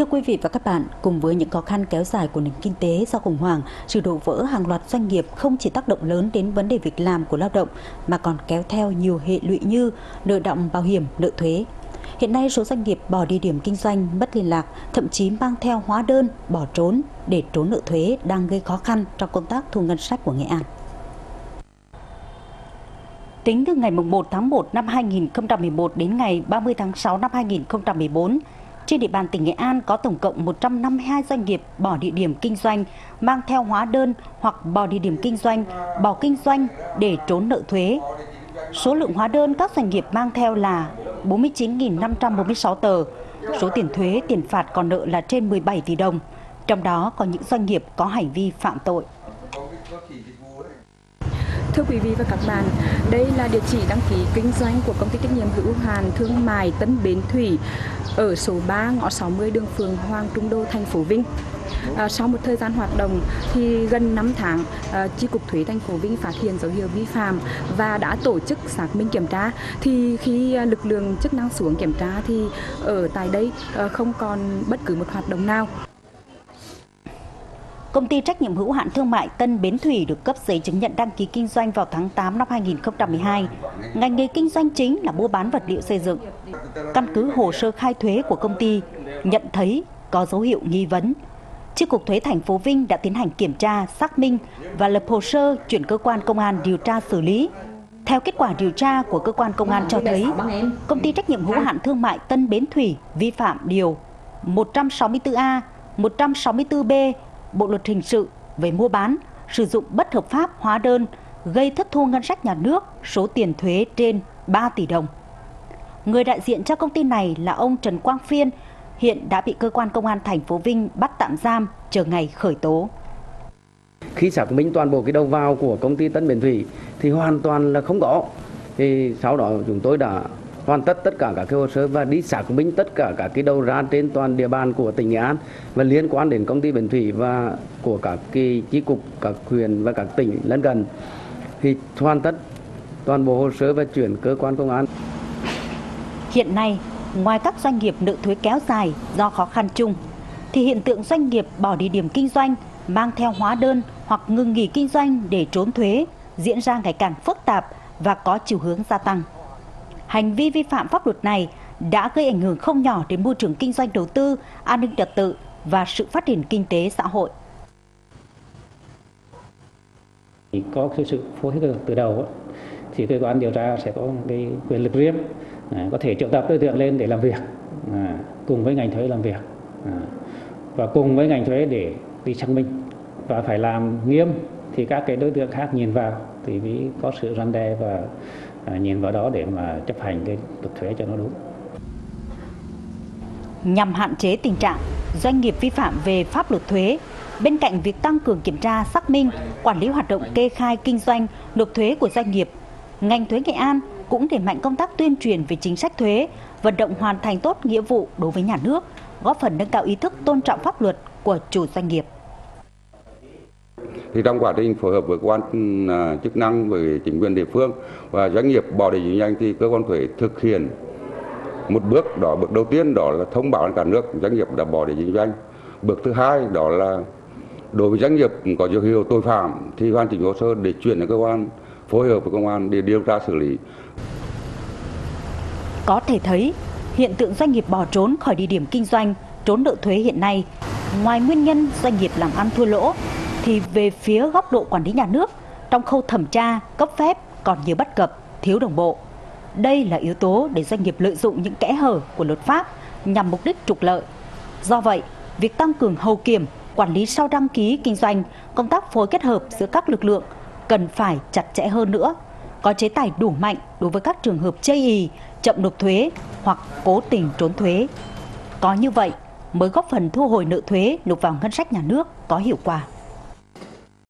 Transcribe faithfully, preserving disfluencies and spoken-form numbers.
Thưa quý vị và các bạn, cùng với những khó khăn kéo dài của nền kinh tế do khủng hoảng, sự đổ vỡ hàng loạt doanh nghiệp không chỉ tác động lớn đến vấn đề việc làm của lao động mà còn kéo theo nhiều hệ lụy như nợ đọng bảo hiểm, nợ thuế. Hiện nay, số doanh nghiệp bỏ địa điểm kinh doanh, mất liên lạc, thậm chí mang theo hóa đơn, bỏ trốn để trốn nợ thuế đang gây khó khăn trong công tác thu ngân sách của Nghệ An. Tính từ ngày một tháng một năm hai nghìn không trăm mười một đến ngày ba mươi tháng sáu năm hai nghìn không trăm mười bốn, trên địa bàn tỉnh Nghệ An có tổng cộng một trăm năm mươi hai doanh nghiệp bỏ địa điểm kinh doanh, mang theo hóa đơn hoặc bỏ địa điểm kinh doanh, bỏ kinh doanh để trốn nợ thuế. Số lượng hóa đơn các doanh nghiệp mang theo là bốn mươi chín nghìn năm trăm bốn mươi sáu tờ. Số tiền thuế, tiền phạt còn nợ là trên mười bảy tỷ đồng. Trong đó có những doanh nghiệp có hành vi phạm tội. Thưa quý vị và các bạn, đây là địa chỉ đăng ký kinh doanh của công ty trách nhiệm hữu hạn thương mại Tân Bến Thủy ở số ba ngõ sáu mươi đường Phường Hoàng Trung Đô, thành phố Vinh. À, sau một thời gian hoạt động thì gần năm tháng, à, Chi cục thuế thành phố Vinh phát hiện dấu hiệu vi phạm và đã tổ chức xác minh kiểm tra. Thì khi à, lực lượng chức năng xuống kiểm tra thì ở tại đây à, không còn bất cứ một hoạt động nào. Công ty trách nhiệm hữu hạn thương mại Tân Bến Thủy được cấp giấy chứng nhận đăng ký kinh doanh vào tháng tám năm hai nghìn không trăm mười hai. Ngành nghề kinh doanh chính là mua bán vật liệu xây dựng. Căn cứ hồ sơ khai thuế của công ty, nhận thấy có dấu hiệu nghi vấn. Chi cục thuế thành phố Vinh đã tiến hành kiểm tra, xác minh và lập hồ sơ chuyển cơ quan công an điều tra xử lý. Theo kết quả điều tra của cơ quan công an cho thấy, công ty trách nhiệm hữu hạn thương mại Tân Bến Thủy vi phạm điều một trăm sáu mươi tư A, một trăm sáu mươi tư B Bộ luật hình sự về mua bán, sử dụng bất hợp pháp hóa đơn, gây thất thu ngân sách nhà nước số tiền thuế trên ba tỷ đồng. Người đại diện cho công ty này là ông Trần Quang Phiên, hiện đã bị cơ quan công an thành phố Vinh bắt tạm giam chờ ngày khởi tố. Khi xác minh toàn bộ cái đầu vào của công ty Tân Bến Thủy thì hoàn toàn là không có. Thì sau đó chúng tôi đã hoàn tất tất cả các cái hồ sơ và đi xác minh tất cả các cái đầu ra trên toàn địa bàn của tỉnh Nghệ An và liên quan đến công ty Bến Thủy và của các cái chi cục, các huyện và các tỉnh lân cận thì hoàn tất toàn bộ hồ sơ và chuyển cơ quan công an. Hiện nay, ngoài các doanh nghiệp nợ thuế kéo dài do khó khăn chung, thì hiện tượng doanh nghiệp bỏ địa điểm kinh doanh, mang theo hóa đơn hoặc ngừng nghỉ kinh doanh để trốn thuế diễn ra ngày càng phức tạp và có chiều hướng gia tăng. Hành vi vi phạm pháp luật này đã gây ảnh hưởng không nhỏ đến môi trường kinh doanh đầu tư, an ninh trật tự và sự phát triển kinh tế xã hội. Có sự phối hợp từ đầu thì cơ quan điều tra sẽ có cái quyền lực riêng, có thể triệu tập đối tượng lên để làm việc, cùng với ngành thuế làm việc và cùng với ngành thuế để đi xác minh và phải làm nghiêm thì các cái đối tượng khác nhìn vào thì mới có sự răn đe và nhìn vào đó để mà chấp hành cái luật thuế cho nó đúng. Nhằm hạn chế tình trạng doanh nghiệp vi phạm về pháp luật thuế, bên cạnh việc tăng cường kiểm tra, xác minh, quản lý hoạt động kê khai kinh doanh, nộp thuế của doanh nghiệp, ngành thuế Nghệ An cũng đẩy mạnh công tác tuyên truyền về chính sách thuế, vận động hoàn thành tốt nghĩa vụ đối với nhà nước, góp phần nâng cao ý thức tôn trọng pháp luật của chủ doanh nghiệp. Thì trong quá trình phối hợp với cơ quan chức năng, với chính quyền địa phương và doanh nghiệp bỏ địa điểm kinh doanh thì cơ quan thuế thực hiện một bước đó, bước đầu tiên đó là thông báo đến cả nước doanh nghiệp đã bỏ địa điểm kinh doanh. Bước thứ hai đó là đối với doanh nghiệp có dấu hiệu tội phạm thì hoàn chỉnh hồ sơ để chuyển đến cơ quan phối hợp với công an để điều tra xử lý. Có thể thấy hiện tượng doanh nghiệp bỏ trốn khỏi địa điểm kinh doanh, trốn nợ thuế hiện nay, ngoài nguyên nhân doanh nghiệp làm ăn thua lỗ, thì về phía góc độ quản lý nhà nước, trong khâu thẩm tra, cấp phép còn nhiều bất cập, thiếu đồng bộ. Đây là yếu tố để doanh nghiệp lợi dụng những kẽ hở của luật pháp nhằm mục đích trục lợi. Do vậy, việc tăng cường hậu kiểm, quản lý sau đăng ký kinh doanh, công tác phối kết hợp giữa các lực lượng cần phải chặt chẽ hơn nữa, có chế tài đủ mạnh đối với các trường hợp chây ỳ, chậm nộp thuế hoặc cố tình trốn thuế. Có như vậy mới góp phần thu hồi nợ thuế nộp vào ngân sách nhà nước có hiệu quả.